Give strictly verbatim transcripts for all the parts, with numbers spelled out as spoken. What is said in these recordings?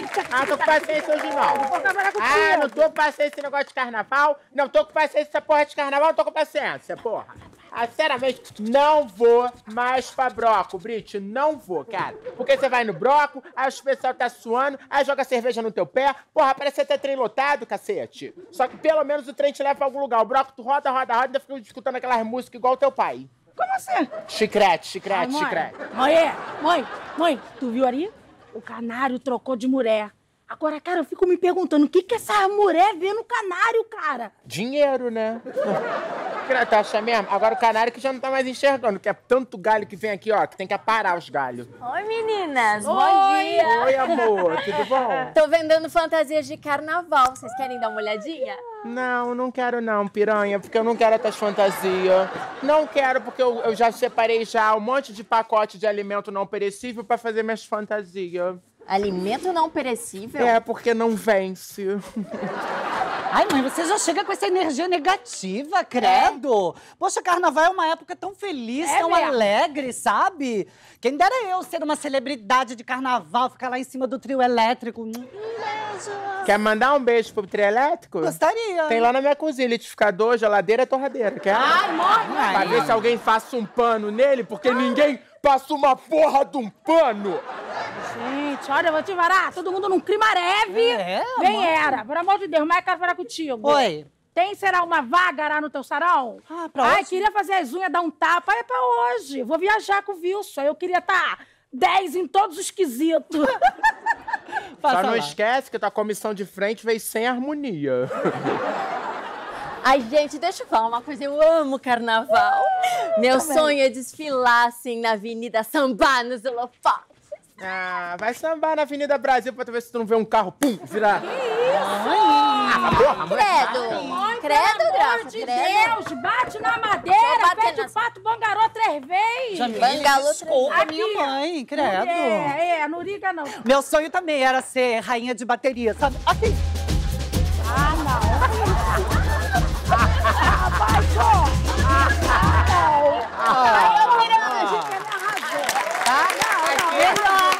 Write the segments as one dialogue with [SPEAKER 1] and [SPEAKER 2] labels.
[SPEAKER 1] Ah, tô com paciência hoje não. Ah, não tô com paciência esse negócio de carnaval. Não tô com paciência essa porra de carnaval, não tô com paciência, porra. Ah, sinceramente, não vou mais pra broco, Brit, não vou, cara. Porque você vai no broco, aí o pessoal tá suando, aí joga cerveja no teu pé. Porra, parece até trem lotado, cacete. Só que pelo menos o trem te leva pra algum lugar. O broco tu roda, roda, roda e ainda fica escutando aquelas músicas igual o teu pai.
[SPEAKER 2] Como assim?
[SPEAKER 1] Chicrete, chicrete,
[SPEAKER 2] Ai, mãe.
[SPEAKER 1] chicrete.
[SPEAKER 2] Mãe, mãe, mãe, tu viu ali? O canário trocou de mulher. Agora, cara, eu fico me perguntando, o que que essa mulher vê no canário, cara?
[SPEAKER 1] Dinheiro, né? Tu acha mesmo? Agora o canário que já não tá mais enxergando, que é tanto galho que vem aqui, ó, que tem que aparar os galhos.
[SPEAKER 3] Oi, meninas.
[SPEAKER 2] Oi.
[SPEAKER 3] Bom dia.
[SPEAKER 1] Oi, amor, tudo bom?
[SPEAKER 3] Tô vendendo fantasias de carnaval. Vocês querem dar uma olhadinha?
[SPEAKER 1] Não, não quero não, piranha, porque eu não quero essas fantasias. Não quero, porque eu, eu já separei já um monte de pacote de alimento não perecível pra fazer minhas fantasias.
[SPEAKER 3] Alimento não perecível?
[SPEAKER 1] É, porque não vence.
[SPEAKER 4] Ai, mãe, você já chega com essa energia negativa, credo. É. Poxa, carnaval é uma época tão feliz,
[SPEAKER 2] é
[SPEAKER 4] tão
[SPEAKER 2] mesmo.
[SPEAKER 4] alegre, sabe? Quem dera eu ser uma celebridade de carnaval, ficar lá em cima do trio elétrico.
[SPEAKER 1] Quer mandar um beijo pro trio elétrico?
[SPEAKER 4] Gostaria.
[SPEAKER 1] Tem lá na minha cozinha, liquidificador, geladeira e torradeira. Quer?
[SPEAKER 2] Ai, mãe!
[SPEAKER 1] Pra ver se alguém faça um pano nele, porque ah. ninguém passa uma porra de um pano.
[SPEAKER 2] Gente, olha, eu vou te varar. Todo mundo num clima leve.
[SPEAKER 4] É,
[SPEAKER 2] Vem,
[SPEAKER 4] mãe.
[SPEAKER 2] Era. Por amor de Deus, mas eu quero falar contigo.
[SPEAKER 4] Oi.
[SPEAKER 2] Tem, será, uma vaga lá no teu sarão?
[SPEAKER 4] Ah, pra
[SPEAKER 2] Ai,
[SPEAKER 4] hoje?
[SPEAKER 2] queria fazer as unhas, dar um tapa. É pra hoje. Vou viajar com o Wilson. Eu queria estar tá dez em todos os quesitos.
[SPEAKER 1] Só não lá. Esquece que tua comissão de frente veio sem harmonia.
[SPEAKER 3] Ai, gente, deixa eu falar uma coisa. Eu amo carnaval. Meu Também. sonho é desfilar, assim, na Avenida Sambar, nos holofotes.
[SPEAKER 1] Ah, vai sambar na Avenida Brasil pra tu ver se tu não vê um carro, pum, virar.
[SPEAKER 2] Que isso?
[SPEAKER 1] Ah, porra,
[SPEAKER 3] credo.
[SPEAKER 2] Mãe,
[SPEAKER 3] credo,
[SPEAKER 2] pelo
[SPEAKER 3] Graça,
[SPEAKER 2] amor de
[SPEAKER 3] credo.
[SPEAKER 2] Deus, bate na madeira, pede o pato bangarô três vezes.
[SPEAKER 4] Bangalô, desculpa,
[SPEAKER 2] Aqui.
[SPEAKER 4] minha mãe, credo.
[SPEAKER 2] É, é, não liga não.
[SPEAKER 4] Meu sonho também era ser rainha de bateria, sabe? Aqui.
[SPEAKER 2] Ah, não. Abaixou! Ah, não!
[SPEAKER 3] Ah, eu quero...
[SPEAKER 2] A gente quer me arrasar.
[SPEAKER 3] Ah, não, não, melhor.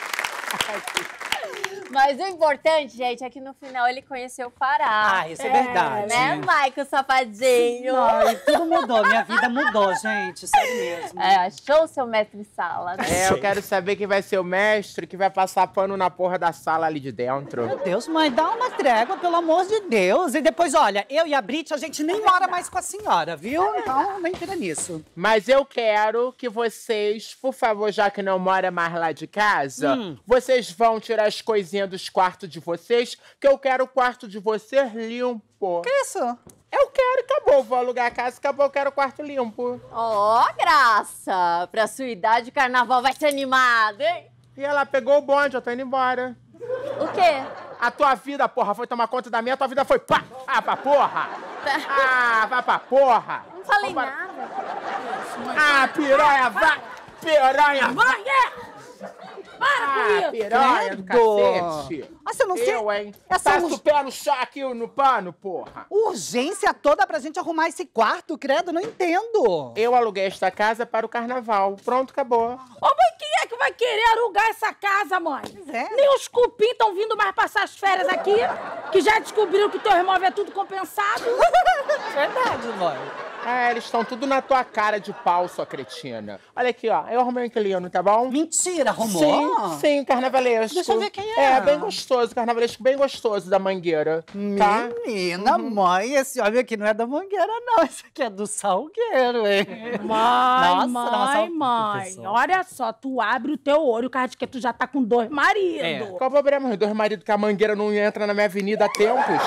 [SPEAKER 3] Mas o importante, gente, é que no final ele conheceu o Pará.
[SPEAKER 4] Ah, isso é, é verdade.
[SPEAKER 3] Né, Michael Safadinho?
[SPEAKER 4] Ai, tudo mudou, minha vida mudou, gente, sério mesmo.
[SPEAKER 3] É, achou o seu mestre-sala, né?
[SPEAKER 1] É, eu quero saber quem vai ser o mestre que vai passar pano na porra da sala ali de dentro.
[SPEAKER 4] Meu Deus, mãe, dá uma trégua, pelo amor de Deus. E depois, olha, eu e a Brit, a gente nem mora mais com a senhora, viu? Então, nem tira nisso.
[SPEAKER 1] Mas eu quero que vocês, por favor, já que não mora mais lá de casa, hum. vocês vão tirar as coisinhas dos quartos de vocês, que eu quero o quarto de vocês limpo.
[SPEAKER 4] Que isso?
[SPEAKER 1] Eu quero, acabou. Vou alugar a casa, acabou, eu quero o quarto limpo.
[SPEAKER 3] Ó, oh, Graça! Pra sua idade, o carnaval vai ser animado, hein?
[SPEAKER 1] E ela pegou o bonde, eu tô indo embora.
[SPEAKER 3] O quê?
[SPEAKER 1] A tua vida, porra, foi tomar conta da minha, a tua vida foi pá! Ah, pra porra! Ah, vai pra porra!
[SPEAKER 3] Não falei
[SPEAKER 1] Vamos
[SPEAKER 3] nada.
[SPEAKER 1] Ah, piranha, vai! Piranha!
[SPEAKER 2] Mãe, é! Para
[SPEAKER 1] ah,
[SPEAKER 2] com isso!
[SPEAKER 1] piranha do cacete!
[SPEAKER 4] Ah, você não sei...
[SPEAKER 1] Eu, hein?
[SPEAKER 4] Essa
[SPEAKER 1] Passa
[SPEAKER 4] ur...
[SPEAKER 1] o pé no chá aqui no pano, porra!
[SPEAKER 4] Urgência toda pra gente arrumar esse quarto, credo, não entendo.
[SPEAKER 1] Eu aluguei esta casa para o carnaval. Pronto, acabou.
[SPEAKER 2] Ô, mãe, quem é que vai querer alugar essa casa, mãe?
[SPEAKER 4] É.
[SPEAKER 2] Nem os cupim estão vindo mais passar as férias aqui, que já descobriram que teu irmão é tudo compensado.
[SPEAKER 4] Verdade, mãe.
[SPEAKER 1] Ah, eles estão tudo na tua cara de pau, sua cretina. Olha aqui, ó. Eu arrumei um inquilino, tá bom?
[SPEAKER 4] Mentira, arrumou?
[SPEAKER 1] Sim, sim, carnavalesco.
[SPEAKER 4] Deixa eu ver quem é.
[SPEAKER 1] É, bem gostoso, carnavalesco bem gostoso da Mangueira, tá?
[SPEAKER 4] Menina, uhum. mãe, esse homem aqui não é da Mangueira, não. Esse aqui é do Salgueiro, hein?
[SPEAKER 2] Mãe,
[SPEAKER 4] nossa,
[SPEAKER 2] mãe,
[SPEAKER 4] nossa,
[SPEAKER 2] mãe. Olha só, tu abre o teu olho, cara, de que tu já tá com dois maridos.
[SPEAKER 4] É.
[SPEAKER 1] Qual o problema? Os dois maridos que a Mangueira não entra na minha avenida há tempos.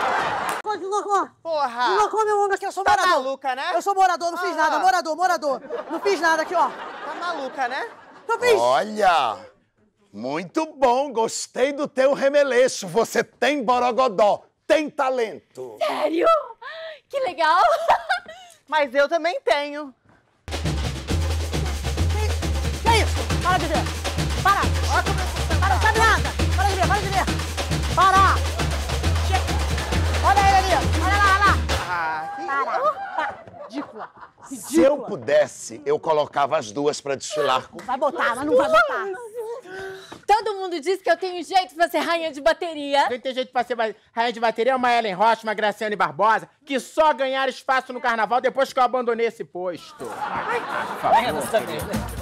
[SPEAKER 5] Porra!
[SPEAKER 6] Deslocou meu ombro aqui, eu sou
[SPEAKER 5] tá
[SPEAKER 6] morador.
[SPEAKER 5] maluca, né?
[SPEAKER 6] Eu sou morador, não fiz
[SPEAKER 5] ah.
[SPEAKER 6] nada. Morador, morador. Não fiz nada aqui, ó.
[SPEAKER 5] Tá maluca, né?
[SPEAKER 6] Não fiz.
[SPEAKER 7] Olha, muito bom. Gostei do teu remeleixo. Você tem borogodó, tem talento.
[SPEAKER 3] Sério? Que legal.
[SPEAKER 5] Mas eu também tenho.
[SPEAKER 6] Que, que é isso? Para de ver. Para. Olha como eu... Para, não sabe nada. Para de ver, para de ver. Para. Olha ele ali. Olha lá, olha lá.
[SPEAKER 5] Ah, que...
[SPEAKER 6] Para. Ridícula. Ridícula.
[SPEAKER 7] Se eu pudesse, eu colocava as duas pra desfilar com...
[SPEAKER 6] Vai botar, mas não vai botar.
[SPEAKER 3] Todo mundo diz que eu tenho jeito pra ser rainha de bateria.
[SPEAKER 1] Quem tem jeito pra ser ba- rainha de bateria é uma Ellen Rocha, uma Graciane Barbosa, que só ganharam espaço no carnaval depois que eu abandonei esse posto. Ai, por favor.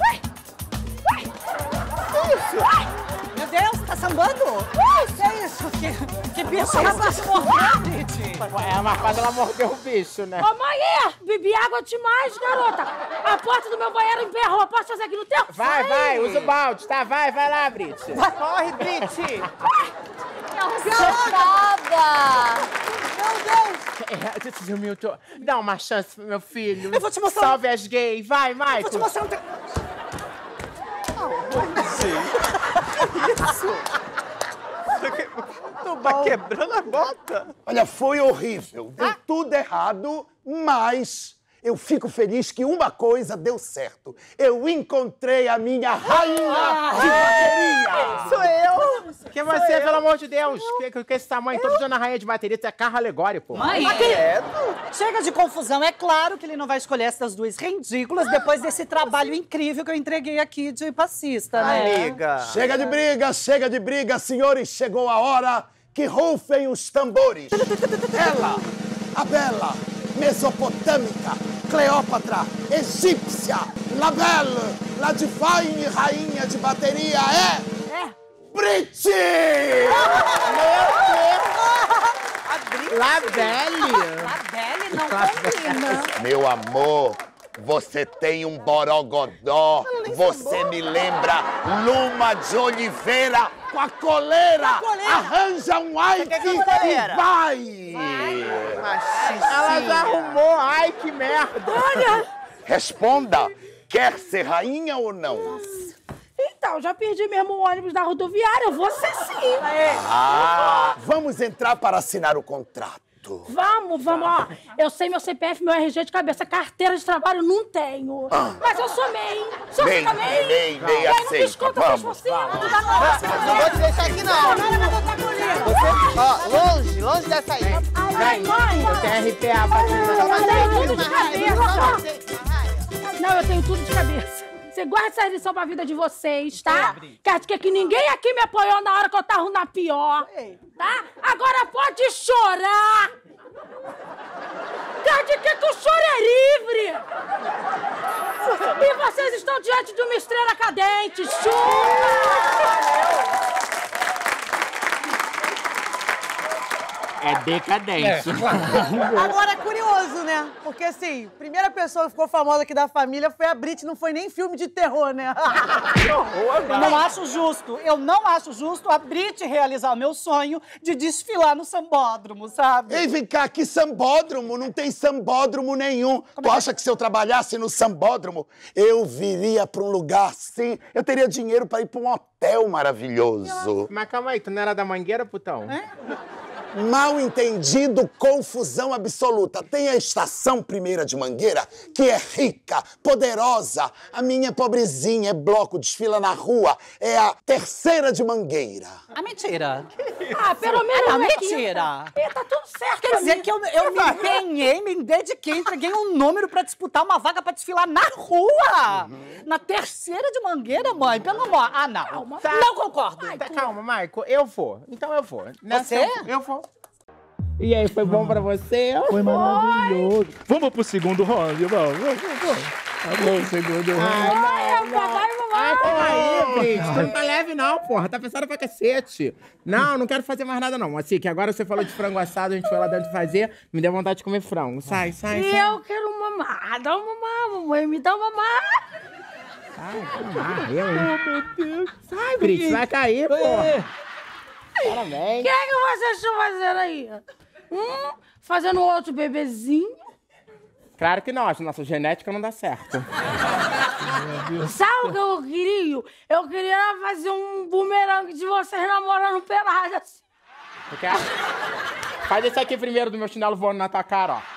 [SPEAKER 4] Meu Deus, tá sambando? Uh, que é isso? Que, que bicho é esse que morreu, Brit?
[SPEAKER 1] Ué, a marcada, ela mordeu o bicho, né?
[SPEAKER 2] Ô, mãe, é, bebi água demais, garota. A porta do meu banheiro emperrou. Posso fazer aqui no teu?
[SPEAKER 1] Vai, vai, usa o balde, tá? Vai, vai lá, Brit.
[SPEAKER 5] Corre, Brit.
[SPEAKER 3] Sotada!
[SPEAKER 1] É, Milton, dá uma chance, meu filho.
[SPEAKER 4] Eu vou te mostrar.
[SPEAKER 1] Salve as gays. Vai, Michael.
[SPEAKER 4] Vou te mostrar um... Te...
[SPEAKER 5] Tá quebrando a bota.
[SPEAKER 7] Olha, foi horrível. Deu tudo errado, mas eu fico feliz que uma coisa deu certo. Eu encontrei a minha rainha de bateria.
[SPEAKER 5] Sou eu.
[SPEAKER 1] Que você, pelo amor de Deus? Que, que, que esse tamanho todo dando a rainha de bateria, isso é carro alegórico.
[SPEAKER 4] Mãe, chega de confusão. É claro que ele não vai escolher essas duas ridículas depois desse trabalho incrível que eu entreguei aqui de passista, né?
[SPEAKER 5] Amiga.
[SPEAKER 7] Chega de briga, chega de briga, senhores. Chegou a hora que rufem os tambores. Ela, a bela, mesopotâmica, Cleópatra, egípcia, la belle, la divine rainha de bateria é...
[SPEAKER 2] É.
[SPEAKER 7] Brit!
[SPEAKER 1] Labelle.
[SPEAKER 4] Adele não combina.
[SPEAKER 7] Meu amor, você tem um borogodó. Você me lembra Luma de Oliveira com a coleira. Arranja um Ike
[SPEAKER 5] quer que eu coleira?
[SPEAKER 7] e vai.
[SPEAKER 1] Ela já arrumou. Ai, que merda.
[SPEAKER 7] Responda, quer ser rainha ou não?
[SPEAKER 2] Então, já perdi mesmo o ônibus da rodoviária. Eu vou ser sim.
[SPEAKER 7] Ah, vamos entrar para assinar o contrato.
[SPEAKER 2] Vamos, vamos, ó. Eu sei meu C P F, meu R G de cabeça. Carteira de trabalho não tenho. Mas eu sou M E I. Sou
[SPEAKER 7] Bem,
[SPEAKER 2] fica M E I.
[SPEAKER 7] bem, bem,
[SPEAKER 2] E aí não
[SPEAKER 7] aceita.
[SPEAKER 2] desconta
[SPEAKER 7] Vamos,
[SPEAKER 2] três por cento da nossa.
[SPEAKER 5] Não vou te deixar aqui, não. Você, ó, longe, longe dessa aí.
[SPEAKER 2] Ai, mãe.
[SPEAKER 1] Tem R P A pra
[SPEAKER 2] Eu tenho tudo de
[SPEAKER 5] Rainha.
[SPEAKER 2] cabeça. Não, eu tenho tudo de cabeça. Você guarda essa lição pra vida de vocês, tá? Quer dizer que ninguém aqui me apoiou na hora que eu tava na pior, tá? Agora pode chorar! Quer dizer que o choro é livre! E vocês estão diante de uma estrela cadente! Chupa!
[SPEAKER 1] É decadente.
[SPEAKER 6] Agora é curioso, né? Porque, assim, a primeira pessoa que ficou famosa aqui da família foi a Brit, não foi nem filme de terror, né?
[SPEAKER 4] Eu não acho justo. Eu não acho justo a Brit realizar o meu sonho de desfilar no sambódromo, sabe?
[SPEAKER 7] Ei, vem cá, que sambódromo? Não tem sambódromo nenhum. Tu acha que se eu trabalhasse no sambódromo, eu viria pra um lugar assim? Eu teria dinheiro pra ir pra um hotel maravilhoso.
[SPEAKER 1] Mas calma aí, tu não era da Mangueira, putão?
[SPEAKER 7] Mal entendido, confusão absoluta. Tem a estação primeira de Mangueira, que é rica, poderosa. A minha é pobrezinha, é bloco, desfila na rua. É a terceira de Mangueira.
[SPEAKER 4] Ah, mentira.
[SPEAKER 2] Ah, pelo menos
[SPEAKER 4] Não,
[SPEAKER 2] não é
[SPEAKER 4] mentira.
[SPEAKER 2] quinta. Ih, tá tudo certo.
[SPEAKER 4] Quer dizer que eu, eu me empenhei, me dediquei, entreguei um número pra disputar uma vaga pra desfilar na rua. Na terceira de Mangueira, mãe. Pelo amor. Ah, não.
[SPEAKER 2] Calma.
[SPEAKER 4] Não concordo.
[SPEAKER 1] Tá, calma, Maico, eu vou. Então eu vou. Nessa
[SPEAKER 4] Você?
[SPEAKER 1] Eu, eu vou. E aí, foi bom pra você?
[SPEAKER 8] Foi maravilhoso. Vamos pro segundo round, vamos, vamos, vamos. Vamos, segundo round.
[SPEAKER 2] Ai, papai,
[SPEAKER 1] Ai,
[SPEAKER 2] mamãe.
[SPEAKER 1] peraí, Brit, tu não tá leve não, porra. Tá pensando pra cacete. Não, não quero fazer mais nada não. Assim, que agora você falou de frango assado, a gente foi lá dentro fazer, me deu vontade de comer frango. Sai, sai,
[SPEAKER 2] E
[SPEAKER 1] sai.
[SPEAKER 2] eu quero mamar. Dá uma mamar, mamãe. Me dá uma mamar.
[SPEAKER 1] Ah, eu, hein? Oh, meu Deus. Sai, Brit, vai cair, porra. Parabéns.
[SPEAKER 2] O que é que vocês estão fazendo aí? Hum? Fazendo outro bebezinho?
[SPEAKER 1] Claro que não, a nossa genética não dá certo.
[SPEAKER 2] Sabe o que eu queria? Eu queria fazer um bumerangue de vocês namorando pelado assim.
[SPEAKER 1] Tu quer? Faz esse aqui primeiro do meu chinelo voando na tua cara, ó.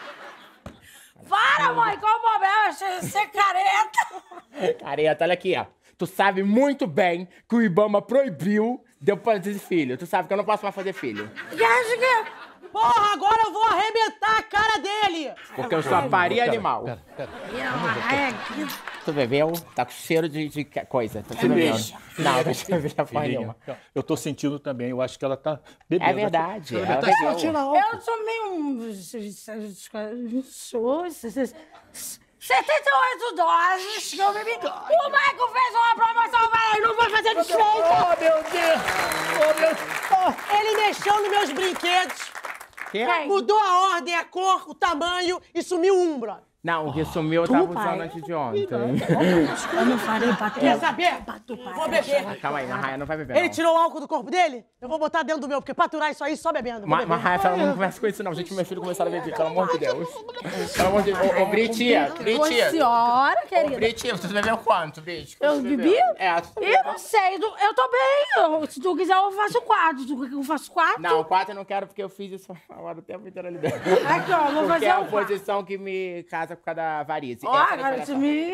[SPEAKER 2] Para, mãe, qual o problema? Você ser careta.
[SPEAKER 1] Careta, olha aqui, ó. Tu sabe muito bem que o Ibama proibiu de eu fazer filho. Tu sabe que eu não posso mais fazer filho.
[SPEAKER 2] E acha que
[SPEAKER 6] Porra, agora eu vou arrebentar a cara dele!
[SPEAKER 1] Porque eu sou a paria animal.
[SPEAKER 8] Pera, pera.
[SPEAKER 1] Tu bebeu? Tá com cheiro de, de coisa. Tá bebendo. Não, eu não bebi a porra nenhuma.
[SPEAKER 8] Eu tô sentindo também, eu acho que ela tá bebendo.
[SPEAKER 1] É verdade.
[SPEAKER 8] Ela
[SPEAKER 1] Ela
[SPEAKER 8] tá
[SPEAKER 1] bebeu.
[SPEAKER 8] sentindo a álcool.
[SPEAKER 2] Eu sou meio um... setenta e oito doses que eu bebi. O Michael fez uma promoção, vai, não vou fazer desfeita.
[SPEAKER 8] Oh, meu Deus! Oh, meu Deus!
[SPEAKER 6] Ele mexeu nos meus brinquedos,
[SPEAKER 1] Quem?
[SPEAKER 6] mudou a ordem, a cor, o tamanho e sumiu um, brother.
[SPEAKER 1] Não, o que sumiu eu tava
[SPEAKER 2] pai.
[SPEAKER 1] usando antes de ontem.
[SPEAKER 2] Eu não falei pra tu.
[SPEAKER 6] Quer saber?
[SPEAKER 2] Pra pai.
[SPEAKER 6] Vou beber.
[SPEAKER 1] Calma aí, Marraia não vai beber.
[SPEAKER 6] Ele
[SPEAKER 1] não.
[SPEAKER 6] tirou o álcool do corpo dele? Eu vou botar dentro do meu, porque pra aturar isso aí só bebendo. Vou
[SPEAKER 1] Ma
[SPEAKER 6] beber.
[SPEAKER 1] Marraia, ela não conversa com isso, não. Gente, meus filhos começaram a beber, pelo amor de Deus. Pelo amor de Deus. Ô, ô Britia,
[SPEAKER 2] Ô,
[SPEAKER 1] Britia.
[SPEAKER 2] senhora,
[SPEAKER 1] Ô,
[SPEAKER 2] querida.
[SPEAKER 1] Britia, você bebeu quanto, Brit?
[SPEAKER 2] Eu bebi?
[SPEAKER 1] É, tu
[SPEAKER 2] Eu não sei, tu- eu tô bem. Eu- se tu quiser, eu faço quatro. Se tu quer que eu faço quatro?
[SPEAKER 1] Não, quatro eu não quero porque eu fiz isso agora o tempo inteiro ali dentro.
[SPEAKER 2] Aqui, ó, vou
[SPEAKER 1] Porque
[SPEAKER 2] fazer
[SPEAKER 1] é a
[SPEAKER 2] um quatro.
[SPEAKER 1] posição que me casa por causa da varize.
[SPEAKER 2] Ó,
[SPEAKER 1] Essa é a
[SPEAKER 2] cara,
[SPEAKER 1] diferença.
[SPEAKER 2] isso me...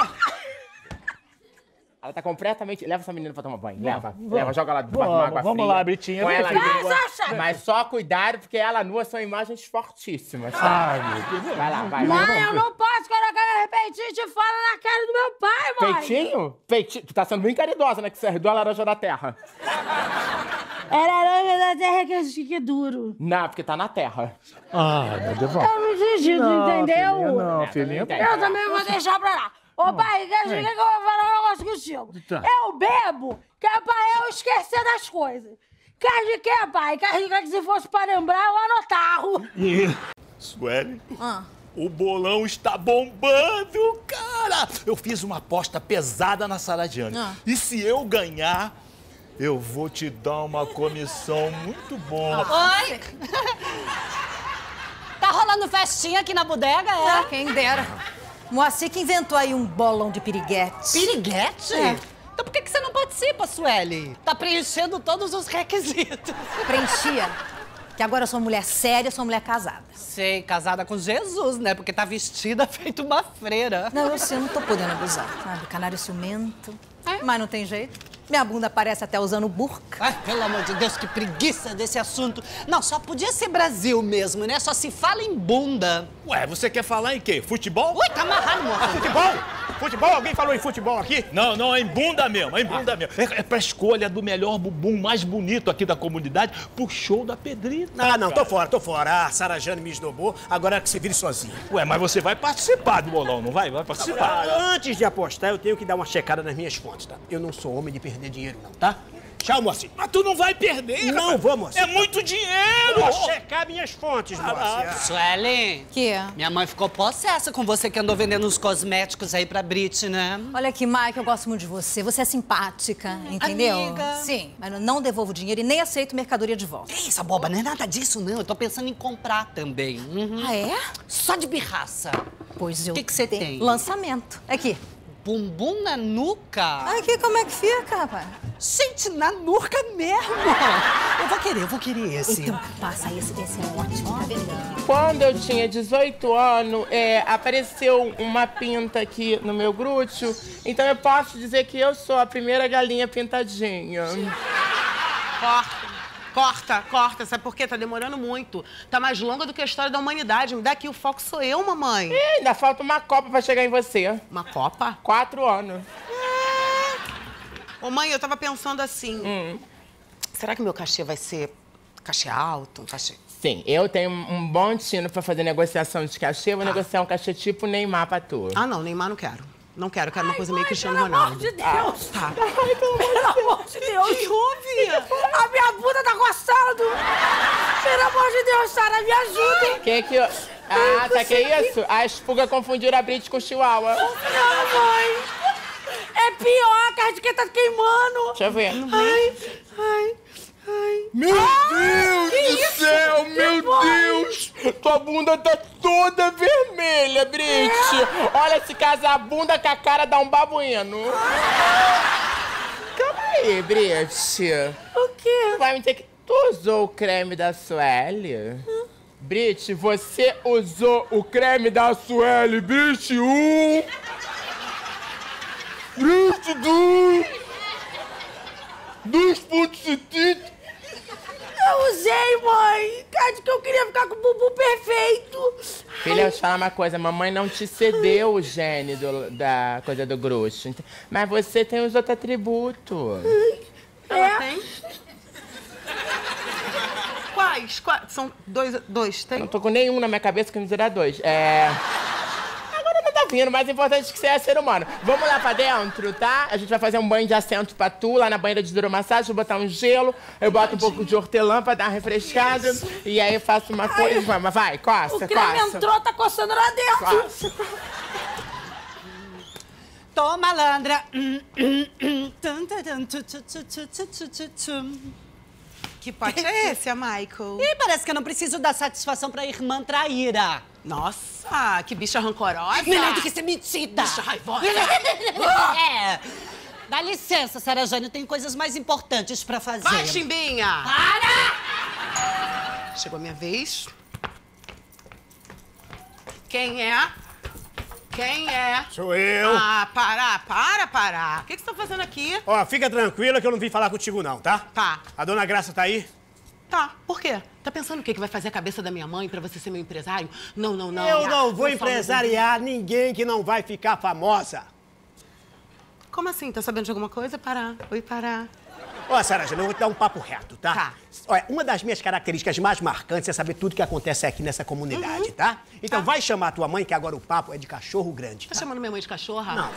[SPEAKER 1] Ela tá completamente... Leva essa menina pra tomar banho, leva. Leva, joga ela debaixo de uma
[SPEAKER 8] Vamos,
[SPEAKER 1] água
[SPEAKER 8] vamos
[SPEAKER 1] fria.
[SPEAKER 8] lá, Britinha.
[SPEAKER 1] Põe
[SPEAKER 8] Vem,
[SPEAKER 1] ela
[SPEAKER 8] filha.
[SPEAKER 1] ali.
[SPEAKER 2] Vai, Sasha!
[SPEAKER 1] Mas só cuidado, porque ela nua são imagens fortíssimas. Tá?
[SPEAKER 8] Ai, meu Deus.
[SPEAKER 1] Vai lá, vai.
[SPEAKER 2] Mãe,
[SPEAKER 1] vai.
[SPEAKER 2] eu não posso colocar meu peitinho de fora na cara do meu pai, mãe.
[SPEAKER 1] Peitinho? Peitinho? Tu tá sendo bem caridosa, né? Que você herdou a laranja da terra.
[SPEAKER 2] Era laranja da terra que eu fiquei duro.
[SPEAKER 1] Não, porque tá na terra.
[SPEAKER 8] Ai, meu Deus.
[SPEAKER 2] Eu não entendi, tu entendeu?
[SPEAKER 8] Filhinha, não, filhinha.
[SPEAKER 2] Eu também vou deixar pra lá. Ô, pai, quer dizer que eu vou falar um negócio contigo?
[SPEAKER 8] Tá.
[SPEAKER 2] Eu bebo, que é pra eu esquecer das coisas. Quer de quê, pai? Quer de que se fosse pra lembrar, eu anotava.
[SPEAKER 9] Sueli, o bolão está bombando, cara! Eu fiz uma aposta pesada na Saradiane.
[SPEAKER 3] Ah.
[SPEAKER 9] E se eu ganhar, eu vou te dar uma comissão muito boa.
[SPEAKER 4] Oi! Tá rolando festinha aqui na bodega, é?
[SPEAKER 10] Ah, quem dera. Moacir que inventou aí um bolão de piriguete.
[SPEAKER 4] Piriguete?
[SPEAKER 10] É.
[SPEAKER 4] Então por que que você não participa, Sueli? Tá preenchendo todos os requisitos.
[SPEAKER 10] Preenchia. Que agora eu sou mulher séria, sou mulher casada.
[SPEAKER 4] Sei, casada com Jesus, né? Porque tá vestida feito uma freira.
[SPEAKER 10] Não, eu sei, eu não tô podendo abusar, sabe? Canário ciumento. Mas não tem jeito. Minha bunda parece até usando burca.
[SPEAKER 4] Ai, pelo amor de Deus, que preguiça desse assunto. Não, só podia ser Brasil mesmo, né? Só se fala em bunda.
[SPEAKER 9] Ué, você quer falar em quê? Futebol?
[SPEAKER 4] Ui, tá amarrado, moço.
[SPEAKER 9] Ah, futebol? Futebol? Alguém falou em futebol aqui? Não, não, é em bunda mesmo, é em bunda mesmo. É, é pra escolha do melhor bumbum mais bonito aqui da comunidade pro show da Pedrita.
[SPEAKER 5] Ah, não, tô fora, tô fora. A Sarajane me esnobou, agora é que se vire sozinho.
[SPEAKER 9] Ué, mas você vai participar do bolão, não vai? Vai participar.
[SPEAKER 5] Ah, antes de apostar, eu tenho que dar uma checada nas minhas fontes, tá? Eu não sou homem de perder dinheiro, não, tá? Tchau, Moacir.
[SPEAKER 9] Mas tu não vai perder,
[SPEAKER 5] Não
[SPEAKER 9] rapaz.
[SPEAKER 5] vou, Moacir.
[SPEAKER 9] É muito dinheiro!
[SPEAKER 5] Vou checar minhas fontes, Moacir.
[SPEAKER 4] Sueli,
[SPEAKER 10] Que?
[SPEAKER 4] minha mãe ficou possessa com você que andou vendendo os cosméticos aí pra Brit, né?
[SPEAKER 10] Olha aqui, Mike, eu gosto muito de você. Você é simpática, entendeu?
[SPEAKER 4] Amiga.
[SPEAKER 10] Sim, mas eu não devolvo dinheiro e nem aceito mercadoria de volta.
[SPEAKER 4] Que isso, boba, não é nada disso, não. Eu tô pensando em comprar também. Uhum.
[SPEAKER 10] Ah, é?
[SPEAKER 4] Só de birraça.
[SPEAKER 10] Pois eu
[SPEAKER 4] Que que você
[SPEAKER 10] tenho.
[SPEAKER 4] tem?
[SPEAKER 10] Lançamento. Aqui.
[SPEAKER 4] Bumbum na nuca?
[SPEAKER 10] Aqui, como é que fica, rapaz?
[SPEAKER 4] Gente, na nuca mesmo. Eu vou querer, eu vou querer esse.
[SPEAKER 10] Então, passa esse, esse é ótimo, tá vendo?
[SPEAKER 1] Quando eu tinha dezoito anos, é, apareceu uma pinta aqui no meu glúteo. Então eu posso dizer que eu sou a primeira galinha pintadinha.
[SPEAKER 6] Corta, corta, corta. Sabe por quê? Tá demorando muito. Tá mais longa do que a história da humanidade. Me dá aqui, o foco sou eu, mamãe.
[SPEAKER 1] E ainda falta uma Copa pra chegar em você.
[SPEAKER 6] Uma copa?
[SPEAKER 1] Quatro anos.
[SPEAKER 6] Ô, mãe, eu tava pensando assim.
[SPEAKER 1] Hum.
[SPEAKER 6] Será que meu cachê vai ser cachê alto? Cachê...
[SPEAKER 1] Sim, eu tenho um bom tino pra fazer negociação de cachê. Eu vou negociar um cachê tipo Neymar pra tu.
[SPEAKER 6] Ah, não, Neymar não quero. Não quero, eu quero uma coisa meio Cristiano
[SPEAKER 2] Pelo amor
[SPEAKER 6] Ronaldo.
[SPEAKER 2] de Deus.
[SPEAKER 6] Ah, tá.
[SPEAKER 2] Ai, pelo amor de Deus.
[SPEAKER 6] Que houve?
[SPEAKER 2] A minha bunda tá coçando. Pelo amor de Deus, Sara, me ajuda.
[SPEAKER 1] Que que eu... Ah, tá que isso? A espuga confundiu a Brit com o Chihuahua.
[SPEAKER 2] Não, mãe. É pior, cara, de que tá queimando.
[SPEAKER 1] Deixa eu ver.
[SPEAKER 2] Ai, ai, ai.
[SPEAKER 1] Meu Deus do céu, meu Deus! Tua bunda tá toda vermelha, Brit. Olha, se casar a bunda com a cara dá um babuíno. Calma aí, Brit.
[SPEAKER 2] O quê?
[SPEAKER 1] Tu vai me dizer que tu usou o creme da Sueli? Hum? Brit, você usou o creme da Sueli, Brit um. Brit dois. dois ponto setenta.
[SPEAKER 2] Eu usei, mãe. Cara, que eu queria
[SPEAKER 1] Olha, eu te falar uma coisa, mamãe não te cedeu o gene do, da coisa do grosso. Mas você tem os outros atributos.
[SPEAKER 6] Ela é. tem? Quais? Quais? São dois, dois, tem?
[SPEAKER 1] Eu não tô com nenhum na minha cabeça que me dirá dois. É... Agora não tá vindo, o mais importante é que você é ser humano. Vamos lá pra dentro, tá? A gente vai fazer um banho de assento pra tu, lá na banheira de hidromassagem, vou botar um gelo, eu boto um pouco de hortelã pra dar uma refrescada, e aí eu faço uma coisa, vamos, vai, coça, coça.
[SPEAKER 2] O creme entrou, tá coçando lá dentro.
[SPEAKER 1] Coça.
[SPEAKER 4] Tô malandra.
[SPEAKER 6] Que pote é esse, a Michael?
[SPEAKER 4] Ih, parece que eu não preciso dar satisfação pra irmã traíra.
[SPEAKER 6] Nossa, que bicha rancorosa.
[SPEAKER 4] Melhor do que ser metida.
[SPEAKER 6] Bicha raivosa.
[SPEAKER 4] É. Dá licença, Sarah Jane, tem coisas mais importantes pra fazer.
[SPEAKER 6] Vai, Chimbinha.
[SPEAKER 4] Para!
[SPEAKER 6] Chegou a minha vez. Quem é? Quem é?
[SPEAKER 5] Sou eu.
[SPEAKER 6] Ah, para, para, para. O que, que você tá fazendo aqui?
[SPEAKER 5] Ó, fica tranquila que eu não vim falar contigo não, tá?
[SPEAKER 6] Tá.
[SPEAKER 5] A dona Graça tá aí?
[SPEAKER 6] Tá, por quê? Tá pensando o quê? Que vai fazer a cabeça da minha mãe pra você ser meu empresário? Não, não, não.
[SPEAKER 5] Eu não vou
[SPEAKER 6] Não fala
[SPEAKER 5] empresariar ninguém que não vai ficar famosa.
[SPEAKER 6] Como assim? Tá sabendo de alguma coisa? Parar. Oi, parar.
[SPEAKER 5] Ó, Sarah Jane, eu vou te dar um papo reto, tá?
[SPEAKER 6] Tá.
[SPEAKER 5] Olha, uma das minhas características mais marcantes é saber tudo que acontece aqui nessa comunidade,
[SPEAKER 6] Uhum.
[SPEAKER 5] tá? Então
[SPEAKER 6] Tá.
[SPEAKER 5] vai chamar a tua mãe, que agora o papo é de cachorro grande.
[SPEAKER 6] Tá
[SPEAKER 5] Tá,
[SPEAKER 6] chamando minha mãe de cachorra?
[SPEAKER 5] Não.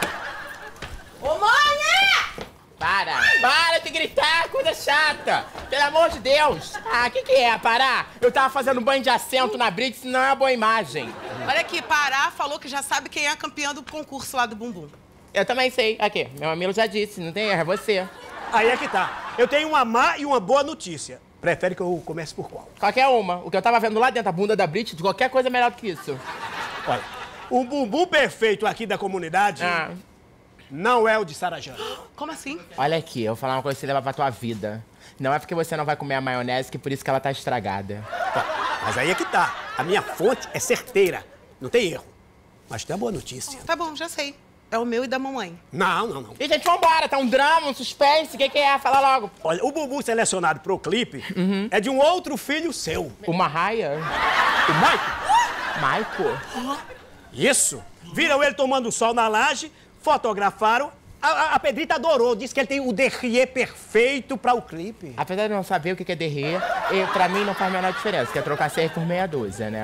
[SPEAKER 6] Ô, mãe!
[SPEAKER 1] Para, para de gritar, coisa chata. Pelo amor de Deus. Ah, o que que é, parar? Eu tava fazendo banho de assento na Brits, não é uma boa imagem.
[SPEAKER 6] Olha aqui, Pará falou que já sabe quem é a campeã do concurso lá do Bumbum.
[SPEAKER 1] Eu também sei. Aqui, meu amigo já disse, não tem erro, é você.
[SPEAKER 5] Aí é que tá. Eu tenho uma má e uma boa notícia. Prefere que eu comece por qual?
[SPEAKER 1] Qualquer uma. O que eu tava vendo lá dentro da bunda da Brit, de qualquer coisa é melhor do que isso.
[SPEAKER 5] Olha, o bumbum perfeito aqui da comunidade
[SPEAKER 1] Ah.
[SPEAKER 5] não é o de Sarah Jane.
[SPEAKER 6] Como assim?
[SPEAKER 1] Olha aqui, eu vou falar uma coisa que você leva pra tua vida. Não é porque você não vai comer a maionese que por isso que ela tá estragada.
[SPEAKER 5] Tá, mas aí é que tá. A minha fonte é certeira. Não tem erro. Mas tem uma boa notícia.
[SPEAKER 6] Tá bom, já sei. É o meu e da mamãe.
[SPEAKER 5] Não, não, não.
[SPEAKER 1] E, gente, vambora. Tá um drama, um suspense. O que que é? Fala logo.
[SPEAKER 5] Olha, o bumbum selecionado pro clipe é de um outro filho seu.
[SPEAKER 1] Uma raia?
[SPEAKER 5] O Michael.
[SPEAKER 1] Michael?
[SPEAKER 5] Isso. Viram ele tomando sol na laje, fotografaram. A, a, a Pedrita adorou, disse que ele tem o derriê perfeito pra o clipe.
[SPEAKER 1] Apesar de não saber o que que é derrer, eu, pra mim não faz a menor diferença, que é trocar seis por meia dúzia, né?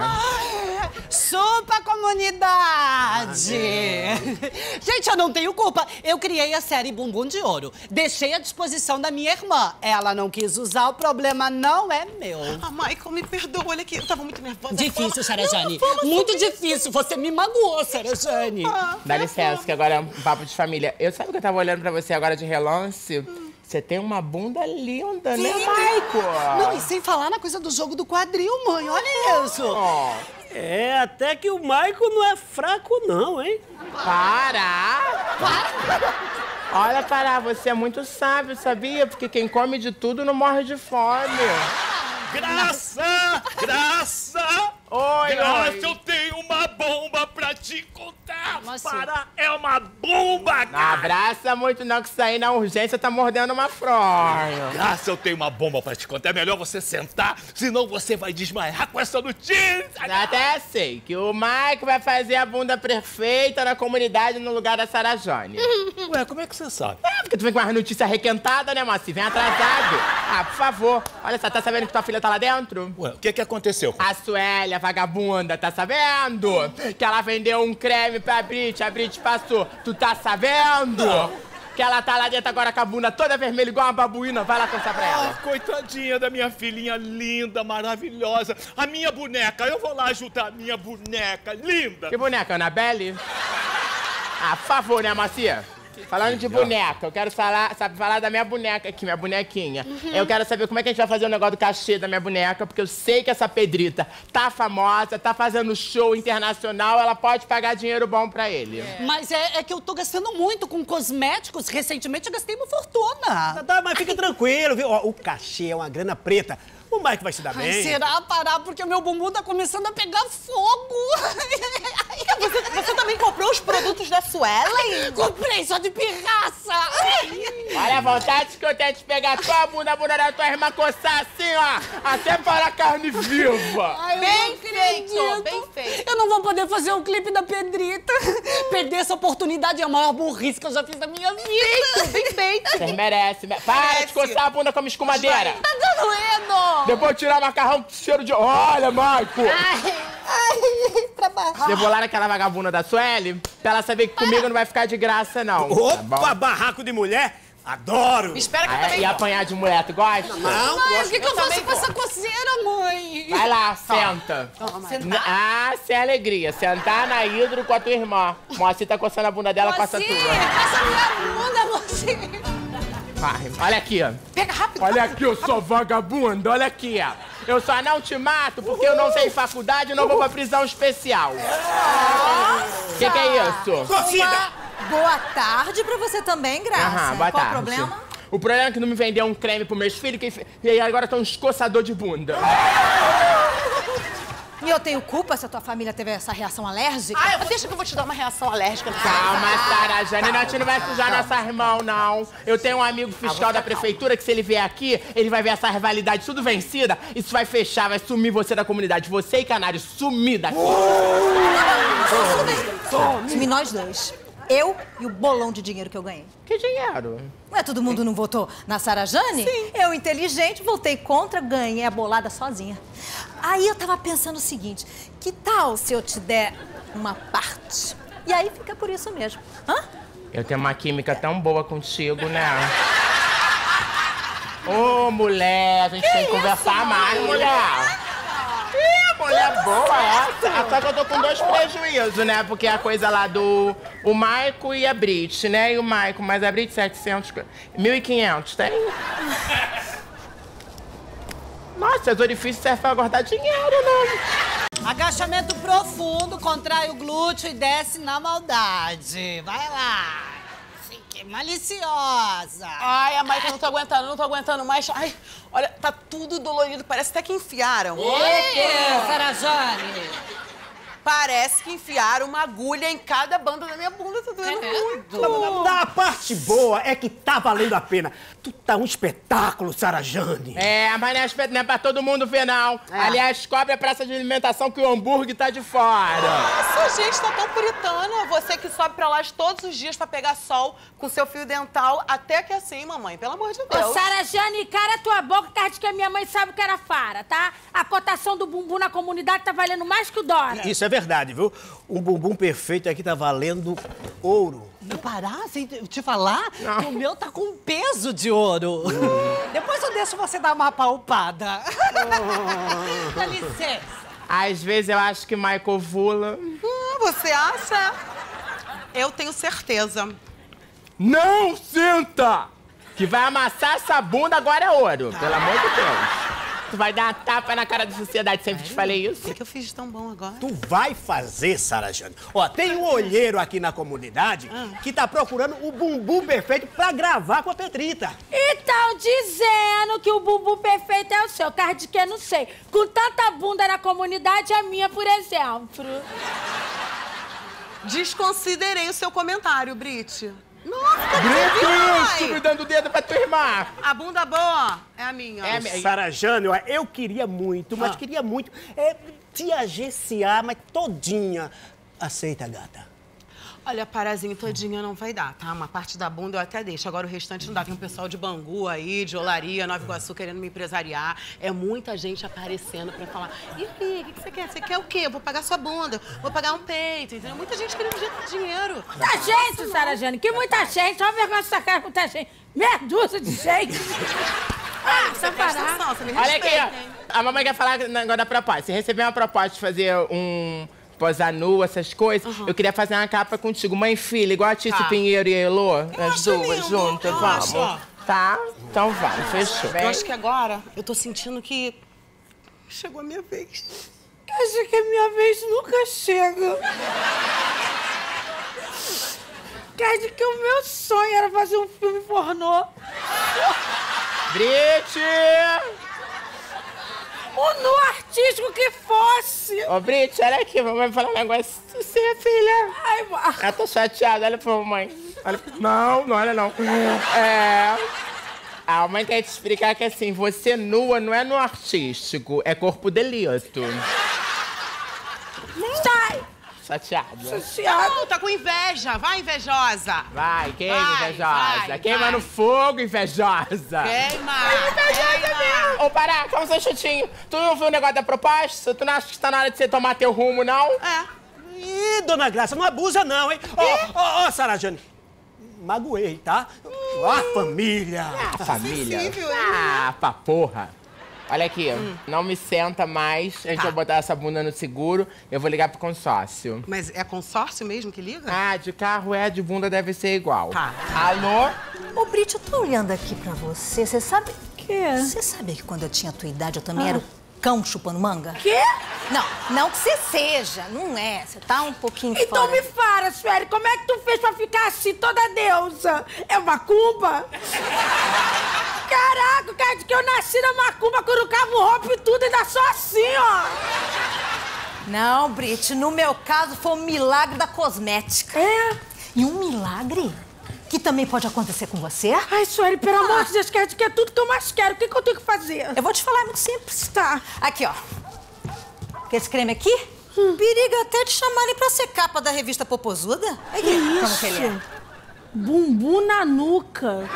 [SPEAKER 4] Chupa, comunidade! Gente, eu não tenho culpa. Eu criei a série Bumbum de Ouro. Deixei à disposição da minha irmã. Ela não quis usar, o problema não é meu.
[SPEAKER 6] Ah, Michael, me perdoa. Olha aqui, eu tava muito nervosa.
[SPEAKER 4] Difícil, Sarah
[SPEAKER 6] Não,
[SPEAKER 4] Jane.
[SPEAKER 6] fala
[SPEAKER 4] Muito
[SPEAKER 6] sobre-
[SPEAKER 4] difícil. Você me magoou, Sarah Jane.
[SPEAKER 6] Ah,
[SPEAKER 1] Dá licença, que agora é um papo de família. Eu sabe que eu tava olhando pra você agora de relance? Você tem uma bunda linda, né, Michael?
[SPEAKER 4] Não, e sem falar na coisa do jogo do quadril, mãe. Olha isso.
[SPEAKER 1] Oh,
[SPEAKER 5] É, até que o Michael não é fraco não, hein?
[SPEAKER 1] para! Olha, Pará, você é muito sábio, sabia? Porque quem come de tudo não morre de fome.
[SPEAKER 9] Graça! Graça!
[SPEAKER 1] Oi,
[SPEAKER 9] Graça,
[SPEAKER 1] oi.
[SPEAKER 9] eu tenho uma bomba pra te contar!
[SPEAKER 4] Como assim?
[SPEAKER 9] Para, é uma bomba,
[SPEAKER 1] Não
[SPEAKER 9] cara!
[SPEAKER 1] abraça muito não, que isso aí na urgência tá mordendo uma fronha.
[SPEAKER 9] Graça, eu tenho uma bomba pra te contar. É melhor você sentar, senão você vai desmaiar com essa notícia!
[SPEAKER 1] Já até sei que o Mike vai fazer a bunda perfeita na comunidade no lugar da Sarah Jane.
[SPEAKER 9] Ué, como é que você sabe?
[SPEAKER 1] É, porque tu vem com uma notícia requentada, né, Moacir? Vem atrasado. Ah, por favor. Olha só, tá sabendo que tua filha tá lá dentro?
[SPEAKER 9] Ué, o que que aconteceu?
[SPEAKER 1] A Suélia, vagabunda, tá sabendo? Que ela vendeu um creme pra Brit, a Brit passou. Tu tá sabendo? Que ela tá lá dentro agora com a bunda toda vermelha, igual uma babuína. Vai lá contar pra
[SPEAKER 9] Ah,
[SPEAKER 1] ela.
[SPEAKER 9] coitadinha da minha filhinha linda, maravilhosa. A minha boneca, eu vou lá ajudar a minha boneca linda.
[SPEAKER 1] Que boneca, Annabelle? Ah, por favor, né, Moacir? Falando de boneca, eu quero falar, sabe, falar da minha boneca aqui, minha bonequinha. Eu quero saber como é que a gente vai fazer o negócio do cachê da minha boneca, porque eu sei que essa Pedrita tá famosa, tá fazendo show internacional, ela pode pagar dinheiro bom pra ele.
[SPEAKER 4] Mas é, é que eu tô gastando muito com cosméticos. Recentemente eu gastei uma fortuna.
[SPEAKER 5] Tá, tá, mas fica tranquilo, viu? Ó, o cachê é uma grana preta. O Mike vai se dar
[SPEAKER 4] Ai,
[SPEAKER 5] bem.
[SPEAKER 4] será parar? Porque o meu bumbum tá começando a pegar fogo.
[SPEAKER 11] você, você também comprou os produtos da Suelen?
[SPEAKER 4] Comprei só de pirraça!
[SPEAKER 1] Olha a vontade que eu tenho de pegar tua bunda, a bunda da tua irmã, coçar assim, ó, até para a carne viva.
[SPEAKER 4] Ai,
[SPEAKER 11] bem feito, bem feito.
[SPEAKER 4] Eu não vou poder fazer um clipe da Pedrita. Perder essa oportunidade é a maior burrice que eu já fiz da minha vida.
[SPEAKER 11] Feito, bem feito.
[SPEAKER 1] Vocês merecem. Para
[SPEAKER 11] Merece.
[SPEAKER 1] de coçar a bunda como escumadeira.
[SPEAKER 4] Tá doendo!
[SPEAKER 1] Depois tirar macarrão com cheiro de... Olha, Maico!
[SPEAKER 11] Ai, ai, pra baixo.
[SPEAKER 1] Eu vou lá naquela vagabunda da Sueli pra ela saber que comigo não vai ficar de graça, não.
[SPEAKER 5] Opa, barraco de mulher? Adoro!
[SPEAKER 11] Espera que eu
[SPEAKER 1] Ah, é?
[SPEAKER 11] também
[SPEAKER 1] E apanhar de mulher, tu gosta?
[SPEAKER 5] Não,
[SPEAKER 4] Mãe, o que, que eu,
[SPEAKER 11] Eu
[SPEAKER 4] faço
[SPEAKER 11] também
[SPEAKER 4] com
[SPEAKER 11] vou.
[SPEAKER 4] essa coceira, mãe?
[SPEAKER 1] Vai lá, senta.
[SPEAKER 11] Sentar.
[SPEAKER 1] Ah, sem alegria. Sentar na hidro com a tua irmã. Moacir tá coçando a bunda dela, coça a
[SPEAKER 4] Moacir,
[SPEAKER 1] tua.
[SPEAKER 4] passa minha bunda, Moacir.
[SPEAKER 1] Vai, olha aqui, ó.
[SPEAKER 11] Pega rápido.
[SPEAKER 1] Olha aqui, eu sou vagabunda, olha aqui, ó. Eu só não te mato porque eu não tenho faculdade e não vou pra prisão especial. O que, que é isso?
[SPEAKER 5] Torcida!
[SPEAKER 10] Boa tarde pra você também, Graça.
[SPEAKER 1] Aham, boa
[SPEAKER 10] Qual
[SPEAKER 1] tarde.
[SPEAKER 10] o problema?
[SPEAKER 1] O problema é que não me vendeu um creme pros meus filhos que... e aí agora tá um escoçador de bunda.
[SPEAKER 10] E eu tenho culpa se a tua família teve essa reação alérgica?
[SPEAKER 11] Ah, eu- deixa que eu vou te dar uma reação alérgica.
[SPEAKER 1] Calma, Sara Jane, a gente não vai sujar nossas mãos, não. Eu tenho um amigo fiscal da prefeitura que se ele vier aqui, ele vai ver essa rivalidade tudo vencida, isso vai fechar, vai sumir você da comunidade. Você e Canário, sumir daqui.
[SPEAKER 10] Some nós dois. Eu e o bolão de dinheiro que eu ganhei.
[SPEAKER 1] Que dinheiro?
[SPEAKER 10] Ué, todo mundo não votou na Sara Jane? Sim. Eu, inteligente, votei contra, ganhei a bolada sozinha. Aí eu tava pensando o seguinte, que tal se eu te der uma parte? E aí fica por isso mesmo. Hã?
[SPEAKER 1] Eu tenho uma química tão boa contigo, né? Ô, mulher, a gente
[SPEAKER 10] Que
[SPEAKER 1] tem que
[SPEAKER 10] isso,
[SPEAKER 1] conversar mais,
[SPEAKER 10] mãe?
[SPEAKER 1] mulher. Ih, mulher boa essa. Só que eu tô com dois prejuízos, né? Porque a coisa lá do... o Maico e a Brit, né? E o Maico, mas a Brit, setecentos... mil e quinhentos, tem? Nossa, os orifícios servem pra guardar dinheiro, né?
[SPEAKER 4] Agachamento profundo, contrai o glúteo e desce na maldade. Vai lá. Fique maliciosa.
[SPEAKER 11] Ai, a Maica, eu não tô aguentando, não tô aguentando mais. Ai, olha, tá tudo dolorido, parece até que enfiaram.
[SPEAKER 4] Eita, Sara Jane.
[SPEAKER 11] Parece que enfiaram uma agulha em cada banda da minha bunda, tá doendo muito.
[SPEAKER 5] Da parte boa é que tá valendo a pena. Tu tá um espetáculo, Sara Jane.
[SPEAKER 1] É, mas não é, espe- não é pra todo mundo ver, não. Aliás, cobre a praça de alimentação que o hambúrguer tá de fora.
[SPEAKER 11] Nossa, gente, tá tão puritana. Você que sobe pra lá todos os dias pra pegar sol com seu fio dental, até que assim, mamãe, pelo amor de Deus.
[SPEAKER 2] Ô, Sara Jane, cara tua boca, que acho que a minha mãe sabe que era fara, tá? A cotação do bumbum na comunidade tá valendo mais que o Dora.
[SPEAKER 5] Isso é verdade, viu? Um bumbum perfeito aqui tá valendo ouro.
[SPEAKER 4] Não parar sem te te falar que o meu tá com peso de ouro. Depois eu deixo você dar uma palpada. Dá licença.
[SPEAKER 1] Às vezes eu acho que Michael ovula.
[SPEAKER 11] Hum, você acha? Eu tenho certeza.
[SPEAKER 1] Não sinta! Que vai amassar essa bunda agora é ouro, pelo amor de Deus. Tu vai dar uma tapa na cara da sociedade, sempre te falei isso.
[SPEAKER 11] O que eu fiz de tão bom agora?
[SPEAKER 5] Tu vai fazer, Sara Jane. Ó, tem um olheiro aqui na comunidade que tá procurando o bumbum perfeito pra gravar com a Pedrita.
[SPEAKER 2] E tão dizendo que o bumbum perfeito é o seu, cara de que eu não sei. Com tanta bunda na comunidade, a minha, por exemplo.
[SPEAKER 11] Desconsiderei o seu comentário, Brit. Nossa, tá
[SPEAKER 1] Brito,
[SPEAKER 11] vendo,
[SPEAKER 1] me dando o dedo pra tua irmã.
[SPEAKER 11] A bunda boa é a minha.
[SPEAKER 1] É,
[SPEAKER 5] Ô, Sara Jane, ó, eu queria muito, mas queria muito é, te agenciar, mas todinha. Aceita, gata?
[SPEAKER 11] Olha, parazinho todinha não vai dar, tá? Uma parte da bunda eu até deixo. Agora o restante não dá. Tem um pessoal de Bangu aí, de Olaria, Nova Iguaçu querendo me empresariar. É muita gente aparecendo pra falar. E aí, o que que você quer? Você quer o quê? Eu vou pagar sua bunda, vou pagar um peito, entendeu? Muita gente querendo dinheiro.
[SPEAKER 2] Muita gente, Sara Jane, que muita gente. Olha o vergonha dessa cara, muita gente. Meia dúzia de gente. Ah,
[SPEAKER 11] Você
[SPEAKER 2] só
[SPEAKER 11] presta
[SPEAKER 2] parar.
[SPEAKER 11] atenção, você me
[SPEAKER 1] Olha
[SPEAKER 11] respeita,
[SPEAKER 1] aqui,
[SPEAKER 11] hein?
[SPEAKER 1] ó. A mamãe quer falar um negócio da proposta. Se receber uma proposta de fazer um posar nu, essas coisas, eu queria fazer uma capa contigo, mãe e filha, igual a Tícia
[SPEAKER 11] Tá.
[SPEAKER 1] Pinheiro e a Elô, as
[SPEAKER 11] acho
[SPEAKER 1] duas
[SPEAKER 11] lindo,
[SPEAKER 1] juntas,
[SPEAKER 11] eu
[SPEAKER 1] vamos.
[SPEAKER 11] acho.
[SPEAKER 1] Tá? Então vai, fechou.
[SPEAKER 11] Eu acho que agora eu tô sentindo que chegou a minha vez. Acho que a minha vez nunca chega.
[SPEAKER 2] Quer dizer que o meu sonho era fazer um filme pornô.
[SPEAKER 1] Brit!
[SPEAKER 2] O nu artístico que fosse.
[SPEAKER 1] Ô, Brit, olha aqui, mamãe falar um negócio pra você, filha.
[SPEAKER 2] Ai, mãe.
[SPEAKER 1] Eu tô chateada, olha pra mamãe. Olha... Não, não olha não. É... A mamãe quer te explicar que assim, você nua não é no artístico, é corpo delito.
[SPEAKER 2] Sai.
[SPEAKER 1] Chateada.
[SPEAKER 11] Não, tá com inveja. Vai, invejosa.
[SPEAKER 1] Vai, queima,
[SPEAKER 11] Vai,
[SPEAKER 1] invejosa.
[SPEAKER 11] vai,
[SPEAKER 1] queima
[SPEAKER 11] vai.
[SPEAKER 1] no fogo, invejosa.
[SPEAKER 11] Queima.
[SPEAKER 1] É invejosa mesmo. Ô, Pará, calma só um chutinho. Tu não viu o negócio da proposta? Tu não acha que tá na hora de você tomar teu rumo, não?
[SPEAKER 11] É.
[SPEAKER 5] Ih, dona Graça, não abusa não, hein? Ó, ó, ó, Sarajane. Magoei, tá? Ó, a família.
[SPEAKER 1] Ah, família.
[SPEAKER 11] Sensível, hein?
[SPEAKER 1] Ah, pra porra. Olha aqui,
[SPEAKER 11] Hum.
[SPEAKER 1] não me senta mais, a gente
[SPEAKER 11] Tá.
[SPEAKER 1] vai botar essa bunda no seguro, eu vou ligar pro consórcio.
[SPEAKER 11] Mas é consórcio mesmo que liga?
[SPEAKER 1] Ah, de carro é, de bunda deve ser igual.
[SPEAKER 11] Tá.
[SPEAKER 1] Alô?
[SPEAKER 10] Ô, Brit, eu tô olhando aqui pra você. Você sabe...
[SPEAKER 2] Quê?
[SPEAKER 10] Você sabe que quando eu tinha a tua idade, eu também era o cão chupando manga?
[SPEAKER 2] Quê?
[SPEAKER 10] Não, não que você seja. Não é. Você tá um pouquinho
[SPEAKER 2] Então
[SPEAKER 10] fora.
[SPEAKER 2] me fala, Sueli, como é que tu fez pra ficar assim, toda deusa? É macumba? Caraca, cara, de que eu nasci na macumba, curucava o roupa e tudo, ainda só assim, ó.
[SPEAKER 10] Não, Brit, no meu caso foi um milagre da cosmética.
[SPEAKER 2] É?
[SPEAKER 10] E um milagre que também pode acontecer com você?
[SPEAKER 2] Ai, Sueli, pelo amor de Deus, quer que é tudo que eu mais quero. O que, que eu tenho que fazer?
[SPEAKER 10] Eu vou te falar, é muito simples.
[SPEAKER 2] Tá.
[SPEAKER 10] Aqui, ó. Esse creme aqui, hum. periga até te chamarem pra ser capa da revista Popozuda. Aqui,
[SPEAKER 2] Que
[SPEAKER 10] como que ele é?
[SPEAKER 2] Bumbum na nuca.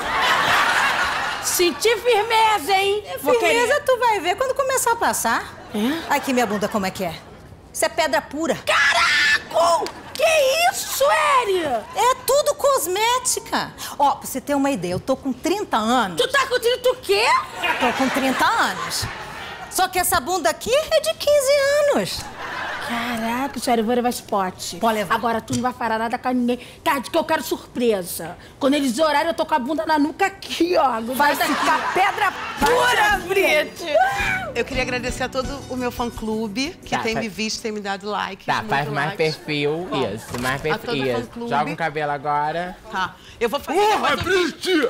[SPEAKER 2] Senti firmeza, hein? Vou
[SPEAKER 10] Firmeza
[SPEAKER 2] querer.
[SPEAKER 10] tu vai ver quando começar a passar.
[SPEAKER 2] É?
[SPEAKER 10] Aqui, minha bunda, como é que é? Isso é pedra pura.
[SPEAKER 2] Caraca! Que isso, Sueli?
[SPEAKER 10] É tudo cosmética. Ó, pra você ter uma ideia, eu tô com trinta anos.
[SPEAKER 2] Tu tá com trinta o quê?
[SPEAKER 10] Tô com trinta anos. Só que essa bunda aqui é de quinze anos.
[SPEAKER 2] Caraca, Sueli, eu vou levar esse pote.
[SPEAKER 10] Pode levar.
[SPEAKER 2] Agora tu não vai falar nada com ninguém. Tá, de que eu quero surpresa. Quando eles orarem, eu tô com a bunda na nuca aqui, ó.
[SPEAKER 10] Vai ficar pedra pura, Brit.
[SPEAKER 11] Eu queria agradecer a todo o meu fã-clube que
[SPEAKER 1] Tá,
[SPEAKER 11] tem
[SPEAKER 1] faz-
[SPEAKER 11] me visto, tem me dado like.
[SPEAKER 1] Tá,
[SPEAKER 11] muito
[SPEAKER 1] faz mais
[SPEAKER 11] like.
[SPEAKER 1] perfil,
[SPEAKER 11] Bom,
[SPEAKER 1] isso, mais
[SPEAKER 11] a
[SPEAKER 1] perfil,
[SPEAKER 11] todo
[SPEAKER 1] isso.
[SPEAKER 11] fã-clube.
[SPEAKER 1] Joga um cabelo agora.
[SPEAKER 11] Tá. Eu vou fazer...
[SPEAKER 9] Porra, Brit!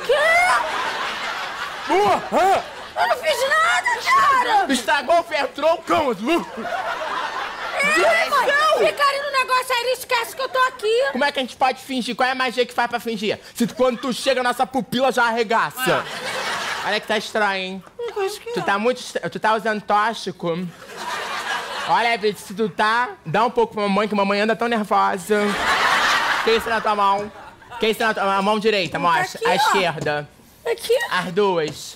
[SPEAKER 9] Porra!
[SPEAKER 2] Eu não fiz nada, cara!
[SPEAKER 1] Estragou o fertroncão,
[SPEAKER 2] É, mãe, ficarem no negócio aí, esquece que eu tô aqui.
[SPEAKER 1] Como é que a gente pode fingir? Qual é a magia que faz pra fingir? Se tu- quando tu chega, nossa pupila já arregaça. Olha que tá estranho, hein? Tu tá muito estra... Tu tá usando tóxico. Olha, Brit, se tu tá, dá um pouco pra mamãe, que mamãe anda tão nervosa. Que isso na tua mão? Que isso na tua a mão direita, mostra.
[SPEAKER 2] aqui,
[SPEAKER 1] a
[SPEAKER 2] ó.
[SPEAKER 1] esquerda.
[SPEAKER 2] Aqui.
[SPEAKER 1] As duas.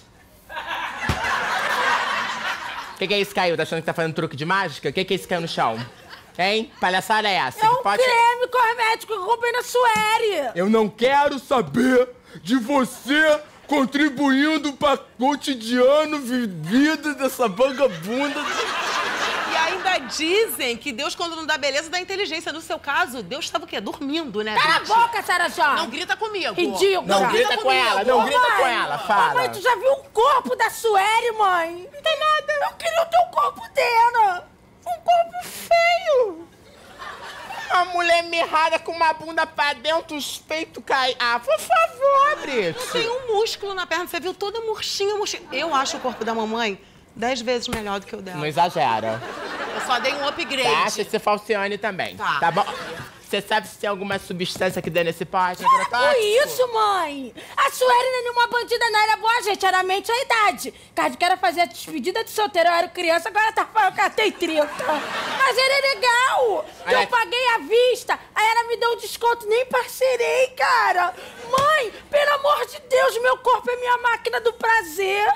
[SPEAKER 1] O que, que é isso que caiu? Tá achando que tá fazendo truque de mágica? O que, que é isso que caiu no chão? Hein? Palhaçada é essa?
[SPEAKER 2] É
[SPEAKER 1] Que
[SPEAKER 2] um
[SPEAKER 1] pode...
[SPEAKER 2] creme cosmético que eu comprei na Sueli.
[SPEAKER 9] Eu não quero saber de você contribuindo para cotidiano vida dessa vagabunda.
[SPEAKER 11] E ainda dizem que Deus, quando não dá beleza, dá inteligência. No seu caso, Deus estava o quê? Dormindo, né,
[SPEAKER 2] Cala a
[SPEAKER 11] Brit?
[SPEAKER 2] boca, Sara Jorge.
[SPEAKER 11] Não grita comigo.
[SPEAKER 2] Ridículo.
[SPEAKER 1] Não grita com ela, não
[SPEAKER 2] Ô,
[SPEAKER 1] grita
[SPEAKER 2] mãe,
[SPEAKER 1] com ela, fala.
[SPEAKER 2] Ô, mãe, tu já viu o corpo da Sueli, mãe? Não tem nada. Eu queria o teu corpo dela. Um corpo feio.
[SPEAKER 1] Uma mulher mirrada com uma bunda pra dentro, os peitos caem. Ah, por favor, Brit.
[SPEAKER 11] Não tem um músculo na perna. Você viu toda murchinha, murchinha. Eu acho o corpo da mamãe dez vezes melhor do que o dela.
[SPEAKER 1] Não exagera.
[SPEAKER 11] Eu só dei um upgrade.
[SPEAKER 1] Tá, acha que você falciane também.
[SPEAKER 11] Tá.
[SPEAKER 1] Tá bom? Você sabe se tem alguma substância que dê nesse pote?
[SPEAKER 2] Para com isso, mãe! A Sueli não é nenhuma bandida, não. Era boa gente, era a mente a idade. Caso que era fazer a despedida de solteiro, eu era criança, agora tá falando que ela tem trinta. Mas era legal! Que
[SPEAKER 1] Olha-
[SPEAKER 2] eu paguei à vista, aí ela me deu um desconto, nem parcerei, cara! Mãe, pelo amor de Deus, meu corpo é minha máquina do prazer!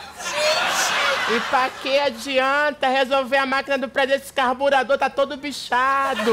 [SPEAKER 1] E pra que adianta resolver a máquina do prazer? Esse carburador tá todo bichado.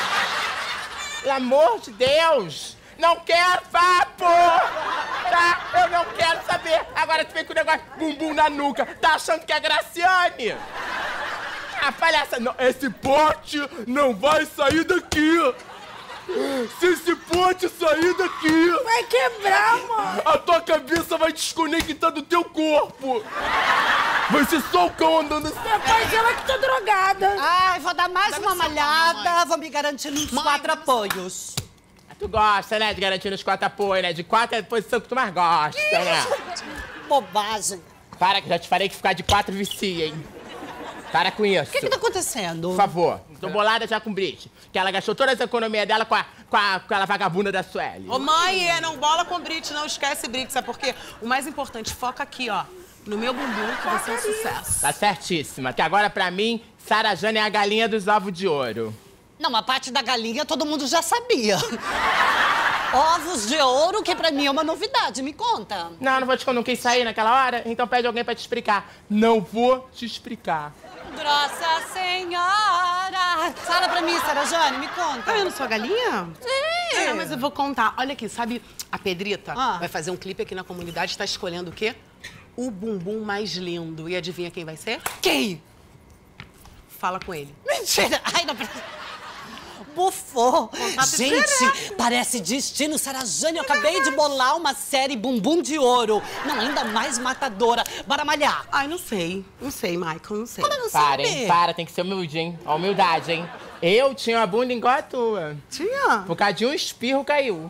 [SPEAKER 1] Pelo amor de Deus! Não quero papo! Tá? Eu não quero saber! Agora tu vem com o negócio bumbum na nuca. Tá achando que é Graciane? Ah, palhaça! Não,
[SPEAKER 9] Esse pote não vai sair daqui. Se esse pote sair daqui,
[SPEAKER 2] Vai quebrar, mãe!
[SPEAKER 9] a tua cabeça vai desconectar do teu corpo. Vai ser só o cão andando assim.
[SPEAKER 2] Depois eu é que tô drogada.
[SPEAKER 4] Ai, vou dar mais uma
[SPEAKER 11] licença,
[SPEAKER 4] malhada,
[SPEAKER 11] mamãe.
[SPEAKER 4] vou me garantir nos
[SPEAKER 11] Mãe,
[SPEAKER 4] quatro
[SPEAKER 11] dá
[SPEAKER 4] apoios.
[SPEAKER 1] Tu gosta, né, de garantir os quatro apoios, né? De quatro é a posição que tu mais gosta, né?
[SPEAKER 4] Bobagem.
[SPEAKER 1] Para que já te falei que ficar de quatro vicia, hein? Para com isso.
[SPEAKER 4] O que que tá acontecendo?
[SPEAKER 1] Por favor. Tô bolada já com Brit. Que ela gastou toda essa economia dela com, a, com, a, com aquela vagabunda da Sueli.
[SPEAKER 11] Ô, mãe, é, não bola com Brit, não esquece Brit, sabe por quê? O mais importante, foca aqui, ó, no meu bumbum, que vai ser um sucesso.
[SPEAKER 1] Tá certíssima. Que agora, pra mim, Sarajane é a galinha dos ovos de ouro.
[SPEAKER 4] Não, a parte da galinha todo mundo já sabia. Ovos de ouro, que pra mim é uma novidade, me conta.
[SPEAKER 1] Não, não vou te contar, não quis sair naquela hora, então pede alguém pra te explicar. Não vou te explicar.
[SPEAKER 4] Grossa Senhora! Fala pra mim, Sarajane, me conta.
[SPEAKER 11] Tá vendo sua galinha?
[SPEAKER 4] Sim!
[SPEAKER 11] É, mas eu vou contar. Olha aqui, sabe a Pedrita
[SPEAKER 4] Ah.
[SPEAKER 11] vai fazer um clipe aqui na comunidade, tá escolhendo o quê? O bumbum mais lindo. E adivinha quem vai ser?
[SPEAKER 4] Quem?
[SPEAKER 11] Fala com ele.
[SPEAKER 4] Mentira! Ai, não... Bufou! Gente, parece destino, Sarajane. Eu acabei de bolar uma série Bumbum de Ouro. Não, ainda mais matadora. Bora malhar.
[SPEAKER 11] Ai, não sei. Não sei, Michael, não sei.
[SPEAKER 4] Como não
[SPEAKER 1] Para,
[SPEAKER 4] sabe?
[SPEAKER 1] hein? Para, tem que ser humilde, hein? A humildade, hein? Eu tinha uma bunda igual a tua.
[SPEAKER 11] Tinha?
[SPEAKER 1] Por causa de um espirro caiu.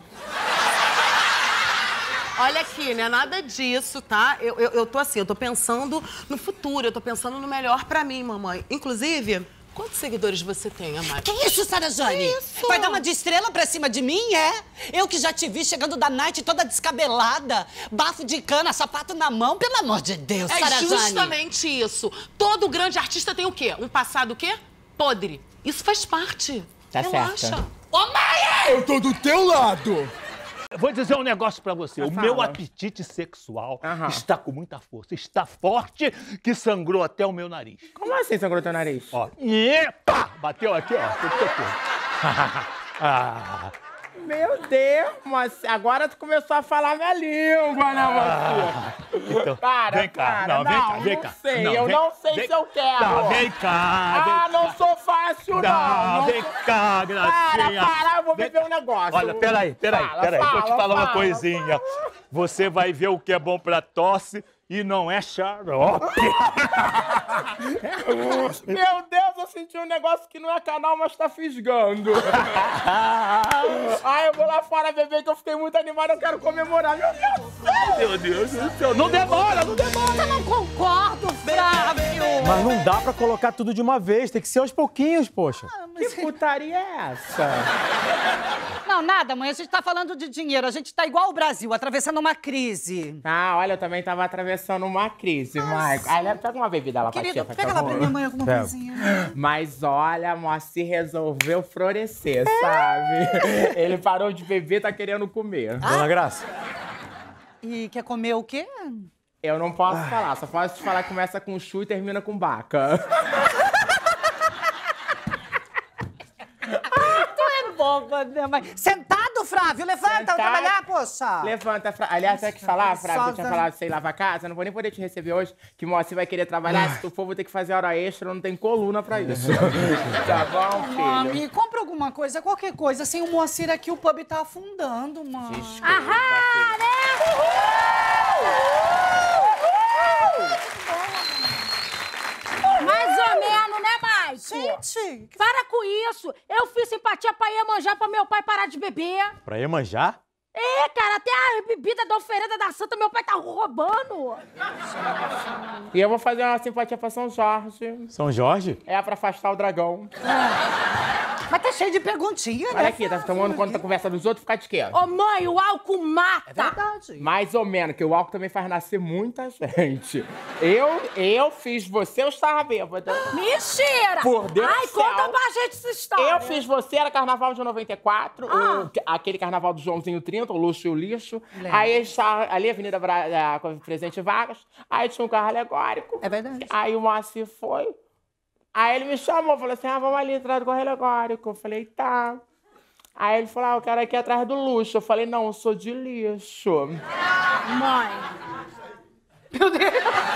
[SPEAKER 11] Olha aqui, não é nada disso, tá? Eu, eu, eu tô assim, eu tô pensando no futuro, eu tô pensando no melhor pra mim, mamãe. Inclusive, quantos seguidores você tem, Amari?
[SPEAKER 4] Que isso, Sarajane?
[SPEAKER 11] Isso.
[SPEAKER 4] Vai dar uma de estrela pra cima de mim, é? Eu que já te vi chegando da night toda descabelada, bafo de cana, sapato na mão, pelo amor de Deus,
[SPEAKER 11] É
[SPEAKER 4] Sarajane.
[SPEAKER 11] justamente isso. Todo grande artista tem o quê? Um passado o quê? Podre. Isso faz parte.
[SPEAKER 1] Tá
[SPEAKER 11] Relaxa.
[SPEAKER 1] certo.
[SPEAKER 11] Ô, Maia!
[SPEAKER 9] Eu tô do teu lado! Eu vou dizer um negócio pra você.
[SPEAKER 1] Ah,
[SPEAKER 9] o
[SPEAKER 1] fala.
[SPEAKER 9] meu apetite sexual
[SPEAKER 1] Aham.
[SPEAKER 9] está com muita força. Está forte que sangrou até o meu nariz.
[SPEAKER 1] Como assim sangrou teu nariz?
[SPEAKER 9] Ó. Epa! Bateu aqui, ó. Tudo tocou. Ah.
[SPEAKER 1] Meu Deus, mas agora tu começou a falar minha língua, né, mocinha?
[SPEAKER 9] Então,
[SPEAKER 1] Para,
[SPEAKER 9] vem cá.
[SPEAKER 1] para.
[SPEAKER 9] Não, vem
[SPEAKER 1] não,
[SPEAKER 9] cá, vem
[SPEAKER 1] não
[SPEAKER 9] cá.
[SPEAKER 1] sei,
[SPEAKER 9] Não,
[SPEAKER 1] eu
[SPEAKER 9] vem-
[SPEAKER 1] não sei
[SPEAKER 9] vem-
[SPEAKER 1] se eu quero.
[SPEAKER 9] Não, vem cá. vem
[SPEAKER 1] Ah, não
[SPEAKER 9] cá.
[SPEAKER 1] sou fácil, não.
[SPEAKER 9] Não,
[SPEAKER 1] não
[SPEAKER 9] vem
[SPEAKER 1] sou-
[SPEAKER 9] cá,
[SPEAKER 1] Para,
[SPEAKER 9] Gracinha.
[SPEAKER 1] para, eu vou
[SPEAKER 9] Vem
[SPEAKER 1] beber um negócio.
[SPEAKER 9] Olha, peraí, peraí,
[SPEAKER 1] Fala,
[SPEAKER 9] peraí. Vou te
[SPEAKER 1] fala,
[SPEAKER 9] falar uma
[SPEAKER 1] fala,
[SPEAKER 9] coisinha. Você vai ver o que é bom pra tosse e não é xarope.
[SPEAKER 1] Meu Deus, eu senti um negócio que não é canal, mas tá fisgando. Ai, eu vou lá fora beber que eu fiquei muito animado, eu quero comemorar. Meu Deus do céu.
[SPEAKER 9] Meu Deus do céu. Não demora, não demora.
[SPEAKER 10] Eu não concordo, Flávio.
[SPEAKER 12] Mas não dá pra colocar tudo de uma vez, tem que ser aos pouquinhos, poxa.
[SPEAKER 1] Que putaria é essa?
[SPEAKER 10] Não, nada, mãe. A gente tá falando de dinheiro. A gente tá igual o Brasil, atravessando uma crise.
[SPEAKER 1] Ah, olha, eu também tava atravessando uma crise, Maico. Ai, leva- pega uma bebida lá pra tia,
[SPEAKER 10] Querido,
[SPEAKER 1] por
[SPEAKER 10] pega lá
[SPEAKER 1] favor.
[SPEAKER 10] pra minha mãe alguma
[SPEAKER 12] Pega.
[SPEAKER 10] coisinha.
[SPEAKER 1] Mas olha, a Moacir resolveu florescer, sabe? Ele parou de beber, tá querendo comer.
[SPEAKER 12] Dona Graça.
[SPEAKER 10] E quer comer o quê?
[SPEAKER 1] Eu não posso falar, só posso te falar que começa com chu e termina com baca.
[SPEAKER 10] Tu é boba, né, mãe? Sentado, Flávio? Levanta,
[SPEAKER 1] Sentado.
[SPEAKER 10] vamos trabalhar, poxa.
[SPEAKER 1] Levanta, Fra... Aliás, tem que falar, Flávio, eu tinha
[SPEAKER 10] Sosa.
[SPEAKER 1] falado sem lavar a casa, eu não vou nem poder te receber hoje, que Moacir vai querer trabalhar, se tu for, vou ter que fazer hora extra, eu não tenho coluna pra isso. Tá bom, filho?
[SPEAKER 10] Mami, compra alguma coisa, qualquer coisa. Sem o Moacir aqui, o pub tá afundando, mãe.
[SPEAKER 1] Desculpa,
[SPEAKER 2] Ahá, né? Mais ou menos, né, Mike?
[SPEAKER 10] Gente,
[SPEAKER 2] Para com isso. Eu fiz simpatia pra Iemanjá pra meu pai parar de beber.
[SPEAKER 12] Pra Iemanjá?
[SPEAKER 2] É, cara, até a bebida da oferenda da Santa meu pai tá roubando.
[SPEAKER 1] E eu vou fazer uma simpatia pra São Jorge.
[SPEAKER 12] São Jorge?
[SPEAKER 1] É pra afastar o dragão.
[SPEAKER 10] mas tá cheio de perguntinha, né?
[SPEAKER 1] Olha aqui, tá tomando conta da conversa dos outros, ficar de quê?
[SPEAKER 2] Ô, mãe, o álcool mata.
[SPEAKER 10] É verdade.
[SPEAKER 1] Mais ou menos, que o álcool também faz nascer muita gente. Eu, eu fiz você, eu estava bêbada.
[SPEAKER 2] Mentira!
[SPEAKER 1] Por Deus
[SPEAKER 2] Ai,
[SPEAKER 1] do céu.
[SPEAKER 2] conta pra gente essa história.
[SPEAKER 1] Eu fiz você, era carnaval de noventa e quatro,
[SPEAKER 2] Ah.
[SPEAKER 1] o- aquele carnaval do Joãozinho trinta, o Luxo e o Lixo. Aí a gente tava ali, Avenida Bra... da- com Presidente Vargas, aí tinha um carro alegórico.
[SPEAKER 10] É verdade.
[SPEAKER 1] Aí o Moacir foi. Aí ele me chamou, falou assim, ah, vamos ali atrás do carro alegórico. Eu falei, tá. Aí ele falou, ah, eu quero aqui atrás do Luxo. Eu falei, não, eu sou de lixo.
[SPEAKER 2] Mãe.
[SPEAKER 10] Meu Deus.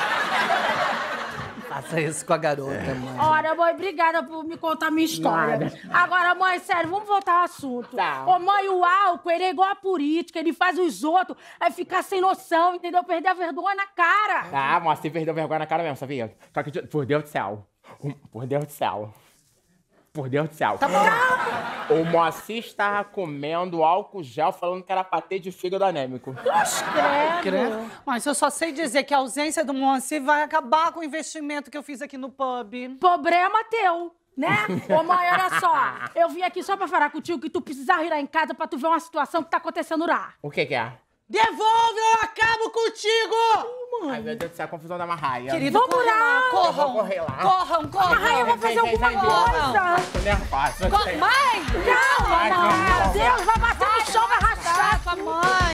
[SPEAKER 10] Faça isso com a garota, mãe.
[SPEAKER 2] Olha, mãe, obrigada por me contar a minha história.
[SPEAKER 1] Nada.
[SPEAKER 2] Agora, mãe, sério, vamos voltar ao assunto.
[SPEAKER 1] Tá.
[SPEAKER 2] Ô, mãe, o álcool, ele é igual a política, ele faz os outros aí ficar sem noção, entendeu? Perder a vergonha na cara.
[SPEAKER 1] Ah, Moacir perdeu vergonha na cara mesmo, sabia? Só que, por Deus do céu. Por Deus do céu. Por Deus do céu.
[SPEAKER 6] Tá bom.
[SPEAKER 1] O Moacir estava comendo álcool gel falando que era patê de fígado anêmico.
[SPEAKER 10] Credo.
[SPEAKER 4] Mas eu só sei dizer que a ausência do Moacir vai acabar com o investimento que eu fiz aqui no pub.
[SPEAKER 2] Problema teu, né? Ô, mãe, olha só. Eu vim aqui só pra falar contigo que tu precisa ir lá em casa pra tu ver uma situação que tá acontecendo lá.
[SPEAKER 1] O que que é?
[SPEAKER 6] Devolve ou eu acabo contigo!
[SPEAKER 1] Ai, meu Deus do céu, a confusão da Marraia.
[SPEAKER 4] Querido,
[SPEAKER 2] Vamos
[SPEAKER 4] corre
[SPEAKER 2] lá.
[SPEAKER 4] lá,
[SPEAKER 1] Eu vou
[SPEAKER 4] corram.
[SPEAKER 1] correr lá.
[SPEAKER 4] Corram, corram.
[SPEAKER 2] Marraia, eu vou fazer
[SPEAKER 1] Vem, vem,
[SPEAKER 2] alguma
[SPEAKER 1] vem, vem.
[SPEAKER 2] coisa.
[SPEAKER 1] Tô nervosa.
[SPEAKER 4] Co- Mãe!
[SPEAKER 2] Calma,
[SPEAKER 1] Vai,
[SPEAKER 2] mãe.
[SPEAKER 1] vamos,
[SPEAKER 2] Deus, vai bater no chão, vai rachar.
[SPEAKER 4] Mãe!